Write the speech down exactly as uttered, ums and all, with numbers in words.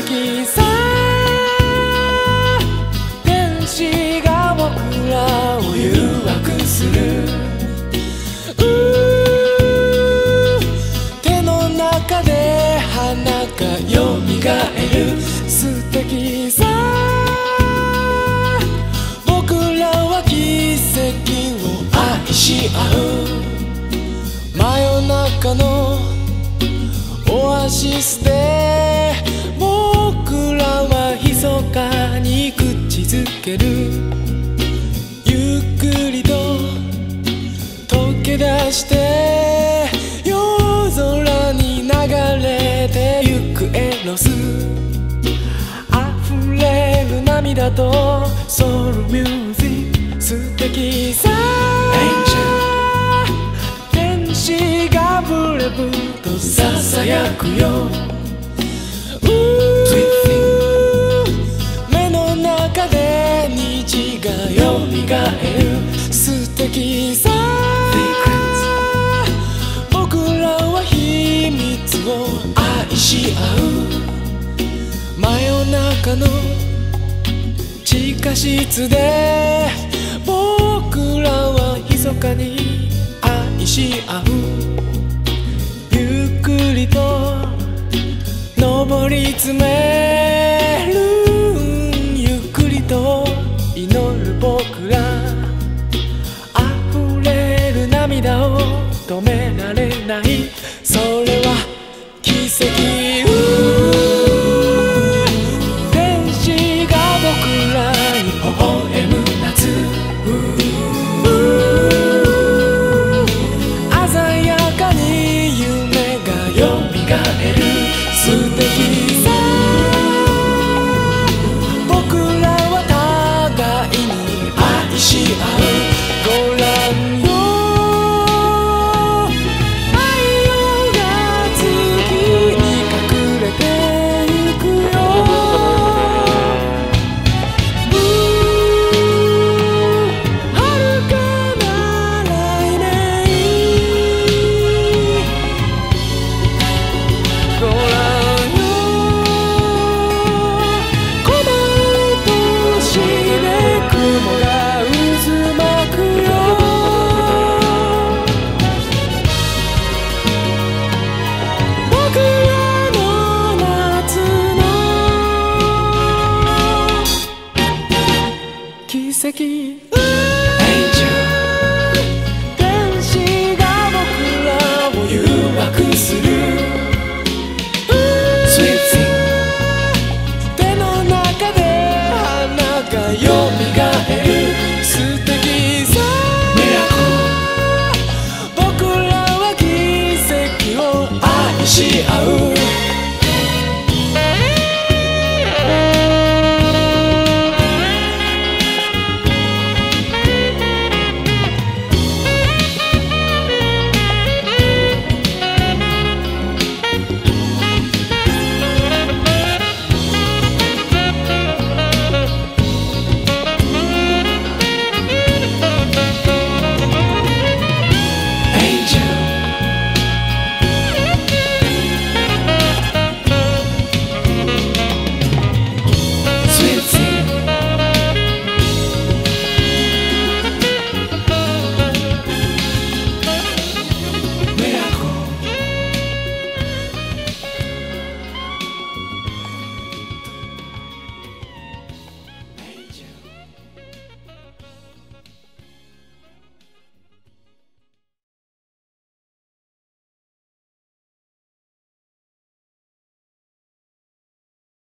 敵さ。天使が僕らを誘惑する。手の中で花がよみがえる。素敵さ。僕らは奇跡を愛し合う。真夜中のオアシスで僕らは密かに口づける。ゆっくりと溶け出して夜空に流れてゆくエロス。溢れる涙とソウルミュージック。素敵さ。天使がブレブとささやくよ。目の中で虹がよみがえる。素敵さ。僕らは秘密を愛し合う。真夜中の地下室で僕らは密かに愛し合う。ゆっくりと上り詰める。ゆっくりと祈る僕ら。溢れる涙を止められない。それは奇跡。天使が僕らに微笑む夏。鮮やかに夢がよみがえる。素敵さ。僕らは互いに愛し合う。ご覧よ、太陽が月に隠れてゆくよ。遥かな来年。ご覧よ、小回りしで雲が渦巻くよ。僕らの夏の奇跡。天使が僕らを誘惑する。